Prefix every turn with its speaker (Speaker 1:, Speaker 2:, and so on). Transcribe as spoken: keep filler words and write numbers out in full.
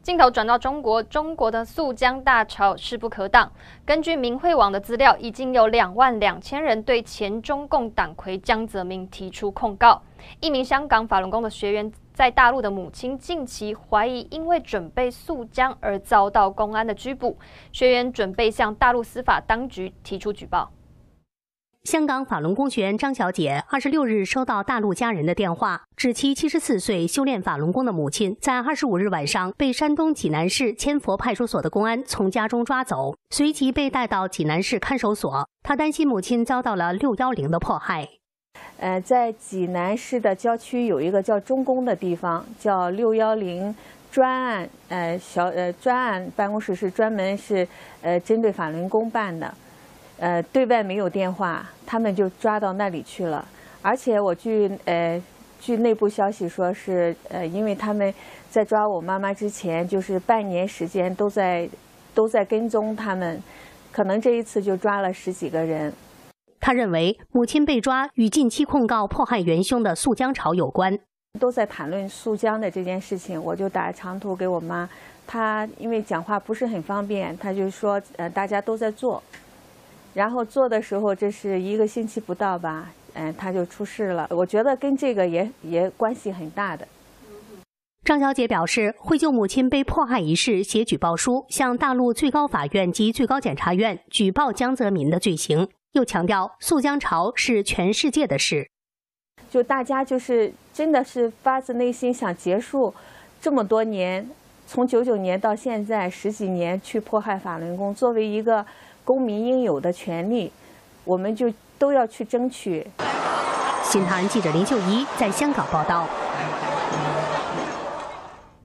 Speaker 1: 镜头转到中国，中国的溯江大潮势不可挡。根据明慧网的资料，已经有两万两千人对前中共党魁江泽民提出控告。一名香港法轮功的学员在大陆的母亲近期怀疑因为准备溯江而遭到公安的拘捕，学员准备向大陆司法当局提出举报。
Speaker 2: 香港法轮功学员张小姐二十六日收到大陆家人的电话，指其七十四岁修炼法轮功的母亲在二十五日晚上被山东济南市千佛派出所的公安从家中抓走，随即被带到济南市看守所。她担心母亲遭到了六一零的迫害。
Speaker 3: 呃，在济南市的郊区有一个叫中宫的地方，叫六一零专案，呃小呃专案办公室是专门是呃针对法轮功办的。 呃，对外没有电话，他们就抓到那里去了。而且我据呃据内部消息说是呃，因为他们在抓我妈妈之前，就是半年时间都在都在跟踪他们，可能这一次就抓了十几个人。
Speaker 2: 他认为母亲被抓与近期控告迫害元凶的溯江潮有关。
Speaker 3: 都在谈论溯江的这件事情，我就打长途给我妈，她因为讲话不是很方便，她就说呃大家都在做。 然后做的时候，这是一个星期不到吧，嗯，他就出事了。我觉得跟这个也也关系很大的。
Speaker 2: 张小姐表示，会就母亲被迫害一事写举报书，向大陆最高法院及最高检察院举报江泽民的罪行。又强调，溯江潮是全世界的事。
Speaker 3: 就大家就是真的是发自内心想结束这么多年，从九九年到现在十几年去迫害法轮功，作为一个 公民应有的权利，我们就都要去争取。
Speaker 2: 新唐人记者林秀怡在香港报道。